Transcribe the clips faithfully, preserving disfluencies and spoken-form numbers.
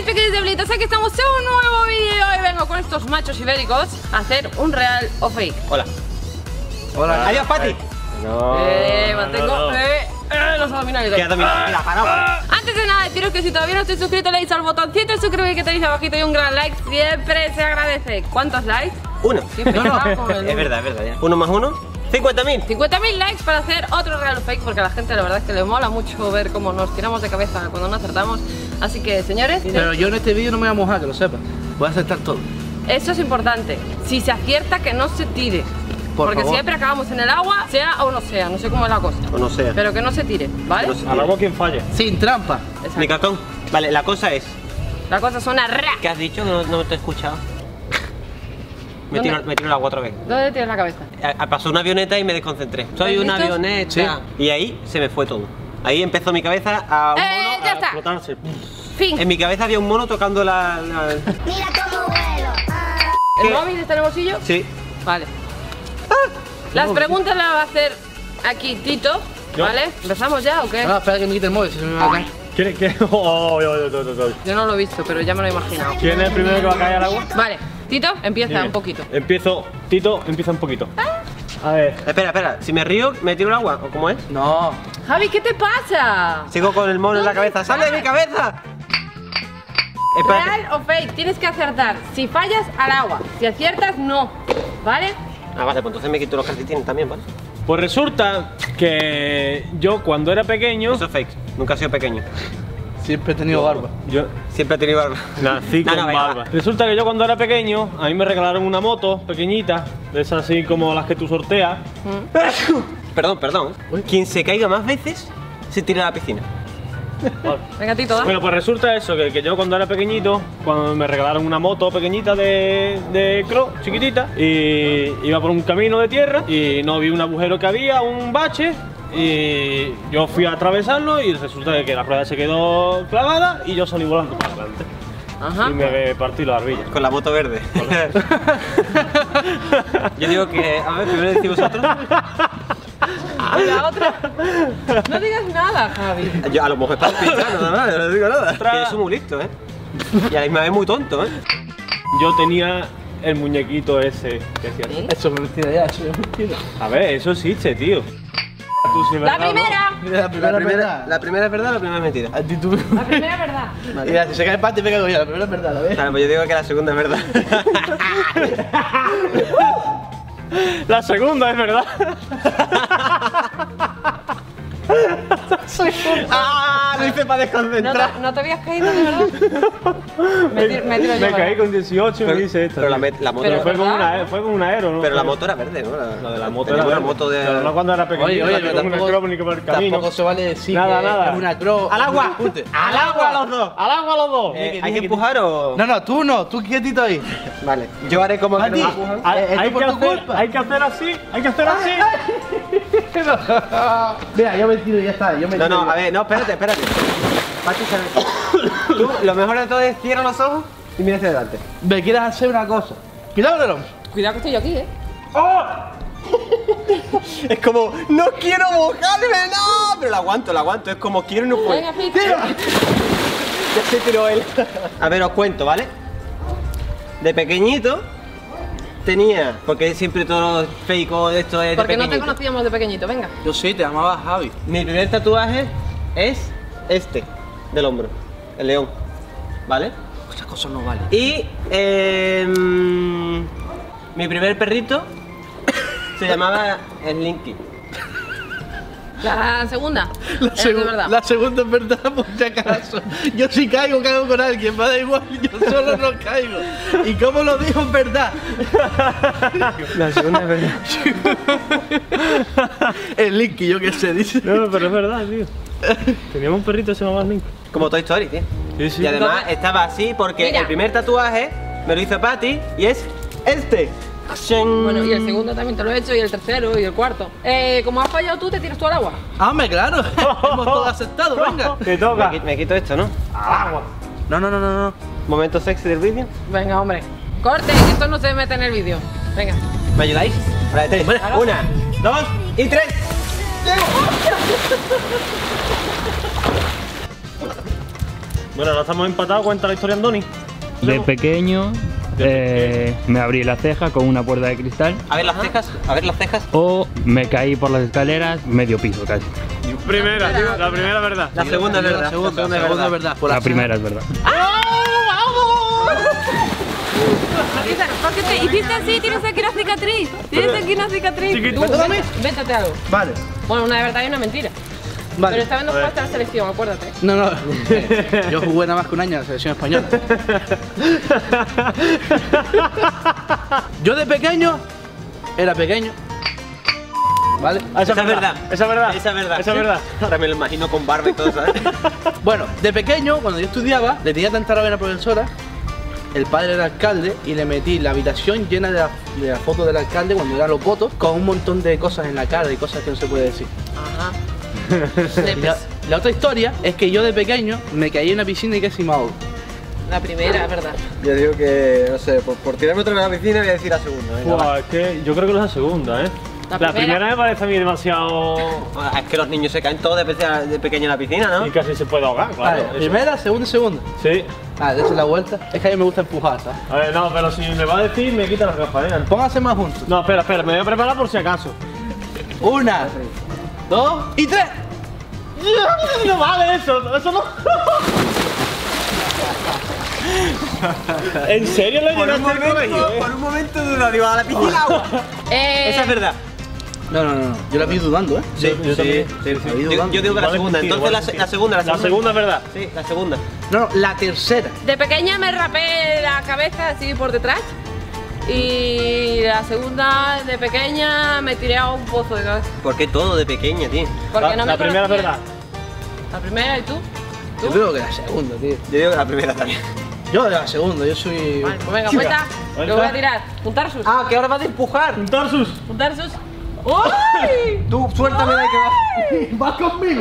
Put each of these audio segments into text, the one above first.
pequeños diablitos, aquí estamos en un nuevo vídeo. Hoy vengo con estos machos ibéricos a hacer un real o fake. Hola. Hola. Adiós, Pati. No. Eh, mantengo no, no. Eh, eh, los abdominales. ¿Qué abdominales? Mira, para. Antes de nada, deciros que si todavía no estáis suscritos, le dais al botoncito de suscribir que tenéis abajito y un gran like. Siempre se agradece. ¿Cuántos likes? Uno. Siempre No, no. estamos con el Es uno. verdad, es verdad. Ya. Uno más uno. cincuenta mil. cincuenta mil likes para hacer otro real o fake, porque a la gente la verdad es que le mola mucho ver cómo nos tiramos de cabeza cuando no acertamos. Así que, señores, Pero yo en este vídeo no me voy a mojar, que lo sepas. Voy a aceptar todo. eso es importante. Si se acierta, que no se tire. Por Porque favor. siempre acabamos en el agua, sea o no sea, no sé cómo es la cosa. O no sea. Pero que no se tire, ¿vale? No se Al agua quien falle. Sin trampa. Exacto. Mi cacón. Vale, la cosa es. La cosa suena ra. ¿Qué has dicho? No, no te he escuchado. Me ¿Dónde? tiro, me tiro el agua otra vez. ¿Dónde tienes la cabeza? A- a- Pasó una avioneta y me desconcentré. Soy ¿Has una visto? avioneta. Sí. Y ahí se me fue todo. Ahí empezó mi cabeza a un ¡Eh, mono. ya a- está! Explotarse. Fin. En mi cabeza había un mono tocando la. la- Mira cómo vuelo. ¿El ¿Qué? móvil está en el bolsillo? Sí. Vale. Las preguntas las va a hacer aquí Tito, Yo. ¿vale? ¿Empezamos ya o qué? Ah, espera que me quite el móvil, si no me va a caer. ¿Quién, quién? Oh, oh, oh, oh, oh, oh, oh. Yo no lo he visto, pero ya me lo he imaginado. ¿Quién es el primero que va a caer al agua? Vale, Tito, empieza Dime. un poquito. Empiezo. Tito, empieza un poquito. A ver. Espera, espera. Si me río, me tiro el agua. ¿O cómo es? No. Javi, ¿qué te pasa? Sigo con el mono en la cabeza. ¡Sale de mi cabeza! Espérate. Real o fake, tienes que acertar. Si fallas, al agua. Si aciertas, no. ¿Vale? Ah, vale, pues entonces me quito los calcetines también, ¿vale? Pues resulta que yo cuando era pequeño. Eso es fake. Nunca he sido pequeño. Siempre he tenido barba. Yo Siempre he tenido barba. nací No, con no, venga, barba. va. Resulta que yo cuando era pequeño, a mí me regalaron una moto pequeñita, de esas así como las que tú sorteas. Perdón, perdón. Quien se caiga más veces se tira a la piscina. Venga, Tito, ¿eh? Bueno, pues resulta eso, que, que yo cuando era pequeñito, cuando me regalaron una moto pequeñita de, de cross, chiquitita, y iba por un camino de tierra y no vi un agujero que había, un bache, y yo fui a atravesarlo y resulta de que la rueda se quedó clavada y yo salí volando para adelante. Ajá. Y me partí la barbilla. Con la moto verde. Yo digo que. A ver, primero decís vosotros. ¿Y la otra? No digas nada, Javi. Yo a lo mejor para pinchar, nada más, no digo nada. Otra. Que yo soy muy listo, ¿eh? Y a la misma vez muy tonto, ¿eh? Yo tenía el muñequito ese que hacía así. ¿Sí? Eso es mentira ya, eso es mentira. A ver, eso existe, tío. Tú sí, La ¿verdad, no? primera. Mira, la primera, La primera, verdad. la primera es verdad, la primera es mentira. A ti tú. La primera es verdad. Mira, si se cae el pati me cago yo. La primera es verdad, ¿la ves? Claro, pues yo digo que la segunda es verdad. La segunda es verdad. ¡Ah! Lo hice para ¿No desconcentrar. te, no te habías caído, de verdad? Me, tiro- me tiro yo Me para caí acá. con dieciocho y me Pero, hice esto. pero la, tío. met- la moto. Pero Pero fue con, ¿verdad? una, fue con un aero, ¿no? pero la moto era verde, ¿no? La de la moto Tenemos era una moto de. Pero no cuando era pequeño. Oye, oye, la que pero con un tampoco, acróbatico por el camino. tampoco se vale decir Nada, que nada. es una cross. ¡Al agua! Discute. ¡Al agua los dos! ¡Al agua los dos! Eh, ¿Hay que empujar o.? No, no, tú no, tú quietito ahí. Vale. Yo haré como que no Mati. me empujan. Hay, Eh, hay esto que por tu hacer, culpa. hay que hacer así, hay que hacer así. Mira, yo me tiro y ya está. Yo me No, tiro no, ya. a ver, no, espérate, espérate. Pachi, se- Tú, lo mejor de todo es cierra los ojos y mira hacia adelante. Me quieres hacer una cosa. Cuidado, Nerón. Cuidado que estoy yo aquí, ¿eh? Es como, no quiero mojarme, no, pero lo aguanto, lo aguanto. Es como quiero y no puedo. Venga, Pito. Ya se tiró él. A ver, os cuento, ¿vale? De pequeñito tenía, porque siempre todo los fake o de esto es de Porque no te pequeñito. conocíamos de pequeñito, venga. Yo sí, te llamaba Javi. Mi primer tatuaje es este, del hombro, el león, ¿vale? Esas cosas no valen. Y eh, mm, mi primer perrito se llamaba Slinky. La segunda. La, es de segu- verdad. la segunda es verdad, por si acaso. Yo si caigo, caigo con alguien, me da igual, yo solo no caigo. Y como lo dijo es verdad. La segunda es verdad. El Linky, yo qué sé, dice. No, pero es verdad, tío. Teníamos un perrito que se llamaba Link. Como Toy Story, tío. Sí, sí. Y además Entonces- estaba así porque Mira. el primer tatuaje me lo hizo Patty y es este. Bueno, y el segundo también te lo he hecho, y el tercero, y el cuarto. Eh, como has fallado tú, te tiras tú al agua. Ah, hombre, claro. Hemos todos aceptado, venga. Te toca. Me, qui- me quito esto, ¿no? No, no, no, no, no. Momento sexy del vídeo. Venga, hombre. Corte, que esto no se mete en el vídeo. Venga. ¿Me ayudáis? Vale, tres. Claro. Una, dos y tres. Bueno, ahora estamos empatados, cuenta la historia Andoni. De pequeño eh, me abrí la ceja con una puerta de cristal. A ver las cejas, a ver las cejas. O me caí por las escaleras medio piso casi. Primera, tío, la primera verdad. La segunda es verdad. La segunda, la segunda es verdad. Por La primera es verdad. ¿Por qué te hiciste así? Tienes aquí una cicatriz. Tienes aquí una cicatriz. Chiquito. Tú, ven- Véntate algo. Vale, Bueno, una de verdad y una mentira. Pero vale. esta vez no jugaste a la selección, acuérdate. No, no. Yo jugué nada más que un año en la selección española. Yo de pequeño era pequeño. ¿Vale? Ah, Esa es verdad. Esa es verdad. Esa es verdad. Esa es verdad. Ahora me lo imagino con barba y todo, ¿sabes? Bueno, de pequeño, cuando yo estudiaba, le tenía tanta rabia a la profesora. El padre era alcalde y le metí la habitación llena de la, de la foto del alcalde cuando eran los votos, con un montón de cosas en la cara y cosas que no se puede decir. Ajá. Y la, la otra historia es que yo de pequeño me caí en una piscina y casi me ahogo. La primera, es verdad. Yo digo que, no sé, por, por tirarme otra vez a la piscina voy a decir la segunda. Venga, va. Buah, es que yo creo que es la segunda, ¿eh? La La, primera- primera me parece a mí demasiado. Ah, es que los niños se caen todos de, pe- de pequeño en la piscina, ¿no? Y casi se puede ahogar, claro. Vale, eso. primera, segunda y segunda. Sí. Ah, dése la vuelta. Es que a mí me gusta empujar, ¿sabes? A ver, no, pero si me va a decir, me quita las gafas, ¿eh? Pónganse más juntos. No, espera, espera, me voy a preparar por si acaso. Una, dos y tres. No vale eso, eso no. ¿En serio lo Por un llenaste el colegio? momento, eh? por un momento duda, digo, a la piscina agua. Eh, Esa es verdad. No, no, no, no. Yo la vi dudando, ¿eh? Sí, yo también. sí, sí. La vi Yo, dudando. yo digo que la Igual es segunda, mentira, entonces igual la, es se- mentira. la segunda, la La segunda. segunda es verdad. Sí, la segunda. No, no, la tercera. de pequeña me rapé la cabeza así por detrás. Y la segunda, de pequeña, me tiré a un pozo de gas. ¿Por qué todo de pequeña, tío? Porque La, no la me primera es conocía. verdad. La primera, ¿y tú? Yo creo que la segunda, tío. Yo digo que la primera también. Yo la segunda, yo soy. Vale, pues venga, Chica. cuenta. Cuenta. Lo voy a tirar. Juntar sus. Ah, que ahora vas a empujar. Un Tarsus. Juntar sus. ¡Uy! Tú suéltame de ahí que vas. ¡Vas conmigo!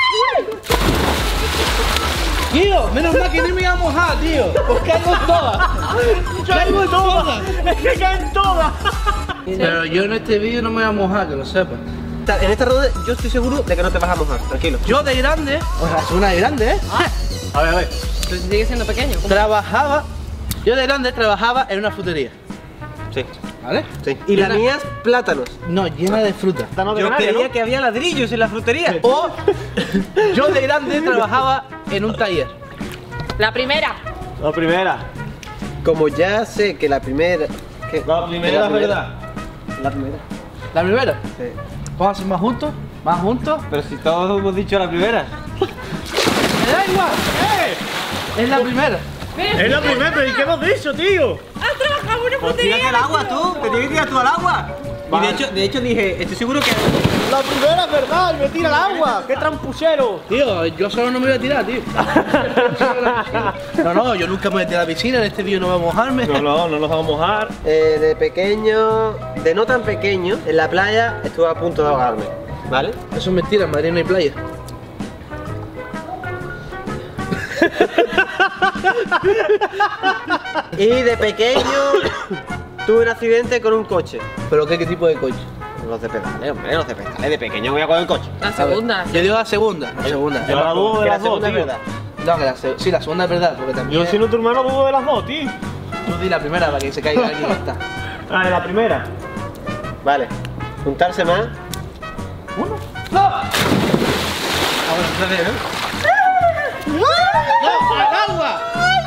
Tío, menos mal que no me iba a mojar, tío. Pues caigo en todas. Caigo en todas. Es que caen todas. Pero yo en este vídeo no me voy a mojar, que lo sepas. En esta ronda yo estoy seguro de que no te vas a mojar, tranquilo. Yo de grande, o sea, soy una de grande, ¿eh? A ver, a ver. Pero si sigue siendo pequeño. ¿cómo? Trabajaba, yo de grande trabajaba en una frutería, Sí, ¿vale? sí. Y las Llena- mías, plátanos. No, llena de fruta. No de Yo canaria, creía ¿no? que había ladrillos en la frutería. O yo de grande trabajaba en un taller. La primera. La primera. Como ya sé que la primera... que- La que primera es verdad. La primera. ¿La primera? Sí. ¿Vamos a hacer más juntos? ¿Más juntos? Pero si todos hemos dicho la primera. ¡Me da igual! ¡Eh! Es la primera. Es la primera, pero ¿y qué hemos dicho, tío? ¿Has trabajado en una Pues frutería? tírate al agua tú, te tienes que tirar tú al agua. Y Vale. de hecho, de hecho dije, estoy seguro que... La primera es verdad, y me tira al agua. ¡Qué trampuchero! Tío, yo solo no me voy a tirar, tío. No, no, yo nunca me voy a tirar a la piscina, en este vídeo no voy a mojarme. No, no, no nos vamos a mojar. Eh, de pequeño, de no tan pequeño, en la playa estuve a punto de ahogarme, ¿vale? Eso es mentira, en Madrid no hay playa. Y de pequeño tuve un accidente con un coche. ¿Pero qué, qué tipo de coche? Los de pedales, hombre, los de pedales. De pequeño voy a coger el coche. La A ver, segunda. Yo digo la segunda, la segunda. Yo la dudo de Que la las dos, segunda es tío. verdad. No, que la se- sí, la segunda es verdad, porque también. Yo siendo tu hermano dudo de las dos, tío. Tú di la primera para que se caiga alguien y ya está. Ah, de la primera. Vale, juntarse más. ¿Uno? ¡No! Ah, bueno, entonces, ¿no? ¡No! ¡Al agua!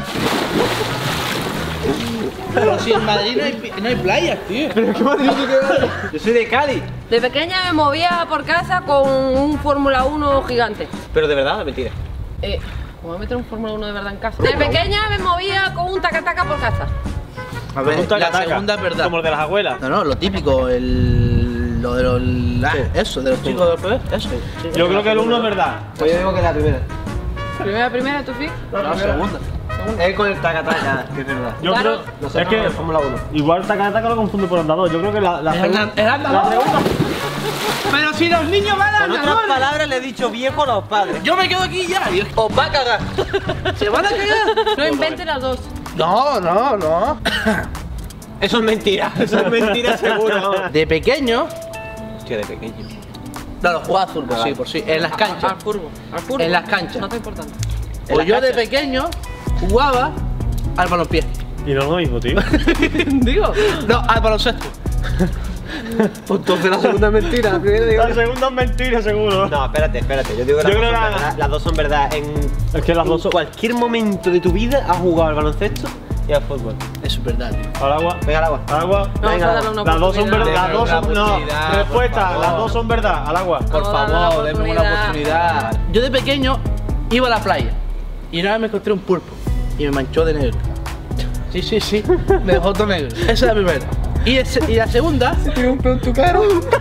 Pero si en Madrid no hay, pi- no hay playas, tío. Yo soy de Cádiz. De pequeña me movía por casa con un Fórmula uno gigante. Pero de verdad, mentira. Eh, ¿cómo voy a meter un Fórmula uno de verdad en casa? De pequeña me movía con un taca-taca por casa. A ver, Un la taca-taca, segunda es verdad. Como el de las abuelas. No, no, lo típico, el. Lo de los. ah, eso, de los chicos del bebé, eso. Yo creo que el uno es verdad. Pues yo digo que es la primera. Primera, primera, ¿tú, Fix? No, segunda. Es con el taca-taca, que es verdad. Yo Claro. creo. Nosotros Es que. no somos la uno. Igual taca-taca lo confundo por andador. Yo creo que la, la, El segunda- anda- el andador. la segunda. Pero si los niños van a Con otras andadores. palabras le he dicho viejo a los padres. Yo me quedo aquí ya. y- Os va a cagar. ¿Se van a cagar? No inventes las dos. No, no, no. Eso es mentira, eso es mentira seguro. De pequeño. Tío, de pequeño. No, los jugaba al fútbol, sí, por sí. En las Al canchas. furbo. Al furbo. En las canchas. No está importante. En Pues la yo de cancha. pequeño jugaba al balompié. Y no es lo mismo, tío. Digo, no, al baloncesto. Pues entonces la segunda es mentira, la primera digo. La segunda es mentira, seguro. No, espérate, espérate. Yo digo que las, Yo dos, creo son que la- verdad. Las dos son verdad. En, Es que las en dos son- cualquier momento de tu vida has jugado al baloncesto y al fútbol. Eso es verdad, tío. Al agua. Venga al agua. Al agua. Vamos Venga, a darle una Las dos son oportunidad. verdad. Las dos son. Una No. oportunidad, por Respuesta. favor. Las dos son verdad. Al agua. Por Vamos a darle favor, una denme una oportunidad. oportunidad. Yo de pequeño iba a la playa y una vez me encontré un pulpo y me manchó de negro. Sí, sí, sí, me dejó todo negro. Esa es la primera. Y, ese- y la segunda. Tiene un peo en tu cara.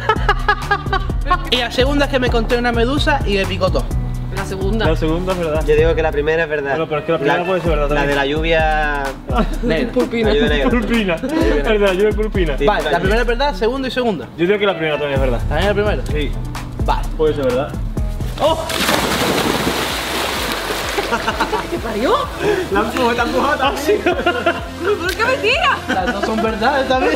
Y la segunda es que me encontré una medusa y me picó todo. La segunda. La segunda es verdad. Yo digo que la primera es verdad. Bueno, pero es que la primera puede ser verdad La también. de la lluvia. Negra. Pulpina. La lluvia negra. Pulpina. Es verdad, yo de pulpina. Sí. Vale, la primera es verdad, segunda y segunda. Yo digo que la primera también es verdad. ¿También la primera? Sí. Vale. Puede ser verdad. ¿Qué parió? La empujó, la empujó. Ah, sí. ¿Por qué mentira? Las dos son verdades también.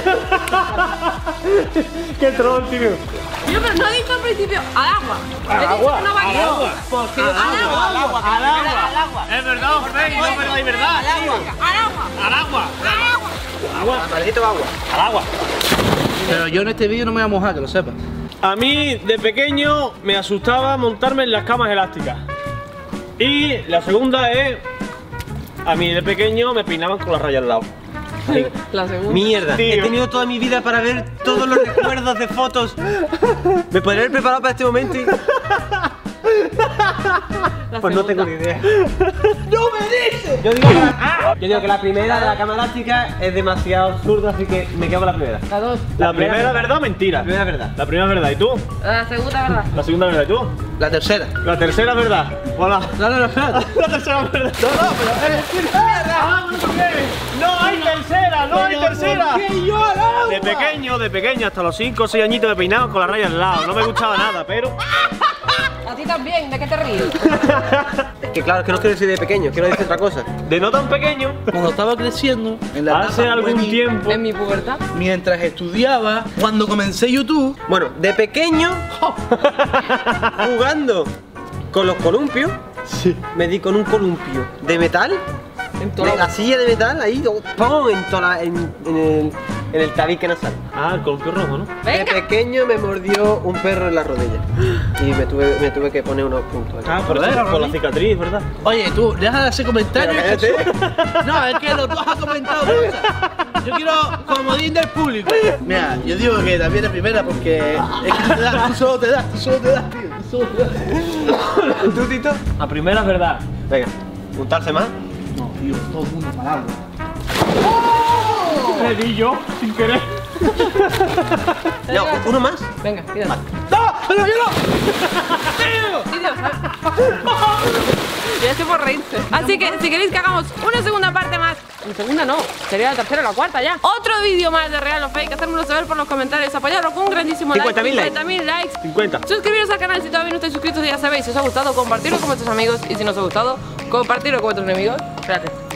Qué troll, tío. Yo pero no he dicho al principio al agua. Al He dicho agua, que no va al a agua. Porque Al al agua, al agua, Al agua. al agua. Es verdad, Fey, no es verdad y verdad. Al agua, al agua, Al agua. al agua. Al agua. Maldito agua. Al agua. Pero yo en este vídeo no me voy a mojar, que lo sepas. A mí de pequeño me asustaba montarme en las camas elásticas. Y la segunda es, a mí de pequeño me peinaban con la raya al lado. La segunda. Mierda, Tío. he tenido toda mi vida para ver todos los recuerdos de fotos. Me podría haber preparado para este momento y. La Pues no segunda. tengo ni idea. ¡No me dices! Yo digo que la, yo digo que la primera de la cama elástica es demasiado absurda, así que me quedo con la primera. La dos. La primera es verdad o mentira. La primera es verdad. La primera es verdad. ¿Y tú? La segunda, ¿verdad? La segunda es verdad. ¿Y tú? La tercera. La tercera es verdad. Hola. No, no, no, espérate. La tercera es verdad. No, no, pero Ah, ¿por qué? No hay tercera, no hay tercera. De pequeño, de pequeño, hasta los cinco o seis añitos me peinaba con la raya al lado. No me gustaba nada, pero. A ti también, ¿de qué te ríes? Que claro, es que no quiero decir de pequeño, quiero decir otra cosa. De no tan pequeño, Cuando estaba creciendo, en la hace etapa algún juvenil, tiempo. En mi pubertad. mientras estudiaba, cuando comencé YouTube, Bueno, de pequeño, jugando con los columpios, Sí. me di con un columpio de metal, En de toda la silla de metal, ahí, ¡pum! En, toda la- en, en el, en el tabique nasal. Ah, el columpio rojo, ¿no? De Venga. pequeño me mordió un perro en la rodilla y me tuve, me tuve que poner unos puntos. aquí. Ah, por, Joder, eso, por la Ronnie. cicatriz, ¿verdad? oye, tú, deja de hacer comentarios. Pero que eso- No, es que los dos has comentado cosas. Yo quiero comodín del público. Mira, yo digo que también es primera porque es que tú, te das, tú solo te das, tú solo te das, tío. Tú solo te das. ¿Y tú, Tito? La primera es verdad. Venga, juntarse más. No, tío, todo el mundo parado. Le di yo, sin querer. No, uno más. Venga, pídate. ¡No! ¡Pero yo no! Sí, Dios, ya estoy por reírse. Así que si queréis que hagamos una segunda parte más, una segunda no, sería la tercera o la cuarta ya. Otro vídeo más de Real o Fake, hacérmelo saber por los comentarios, apoyarlo con un grandísimo like, cincuenta mil likes. cincuenta mil likes. cincuenta. Suscribiros al canal si todavía no estáis suscritos, ya sabéis, si os ha gustado, compartirlo con vuestros amigos y si no os ha gustado, compartirlo con vuestros enemigos. Espérate.